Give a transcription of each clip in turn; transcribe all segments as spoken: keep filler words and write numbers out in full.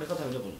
ეხლა თავი დაყოლოთ.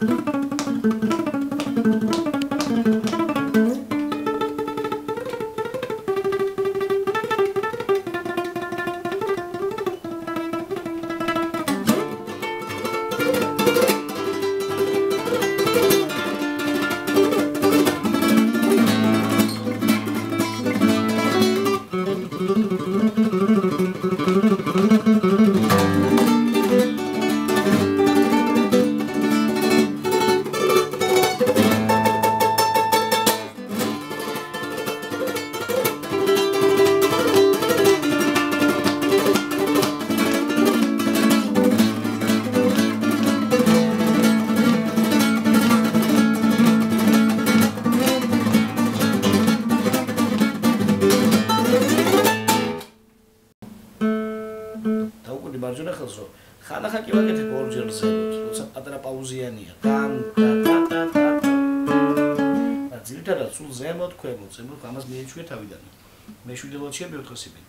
მარჯვენა ხელს რო ხანახა კი ვაკეთებ ორჯერ ზემოთ, როცა პატარა პაუზიანია. დან და და და და. და ძირითადად სულ ზემოთ, ქვემოთ, ზემოთ ამას მიეჩვია თავიდან. მეშვიდელოჩია მეოთხე სიბინე.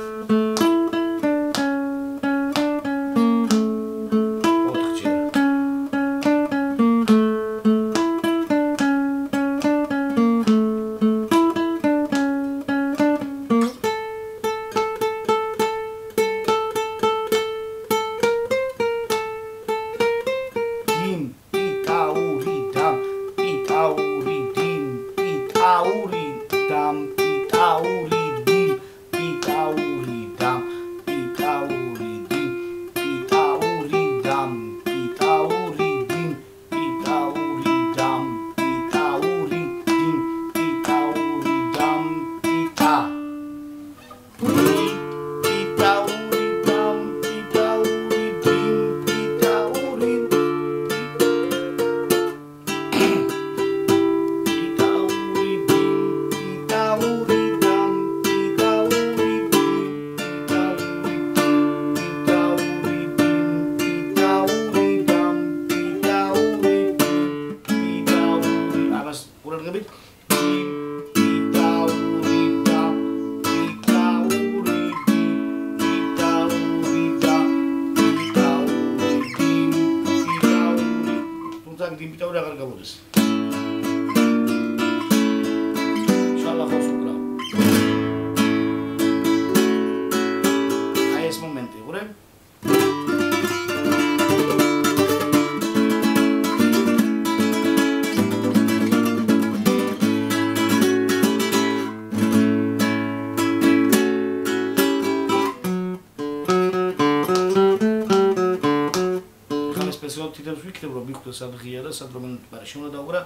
თითებს ვიქნებ რომ მიხვდეს სად ღია და სად რომ პარაში უნდა დაუგრა.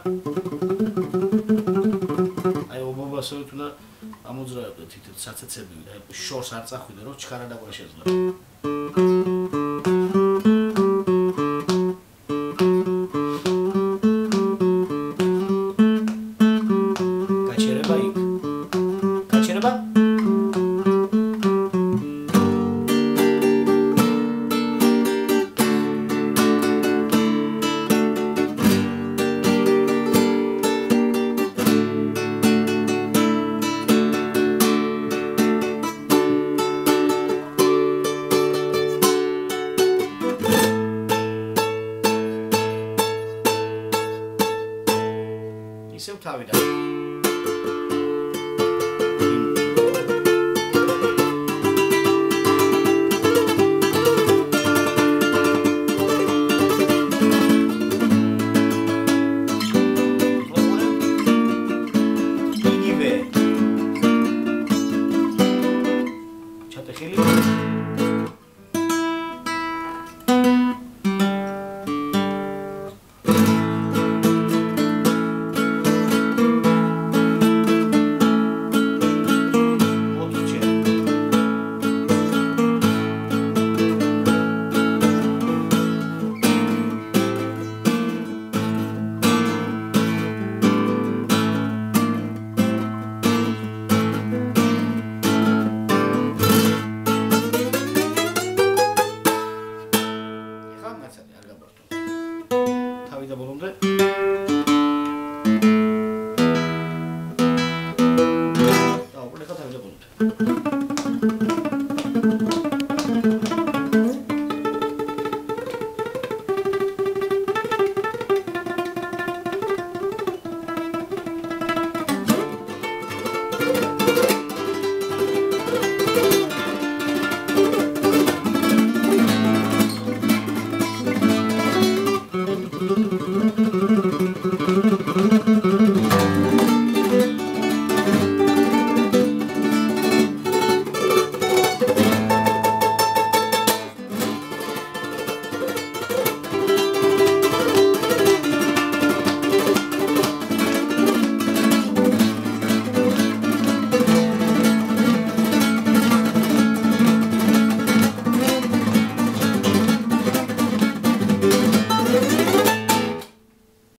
აი ობობასოით უნდა ამოძრავებდე თითებს საცეცები და შორს არ წახვიდე რომ ჩქარა დაგვარა შეძლო. გაჩერება იქ. გაჩერება? ისევ თავიდან. იგივე. ჩატეხილი. თავი და ბოლომდე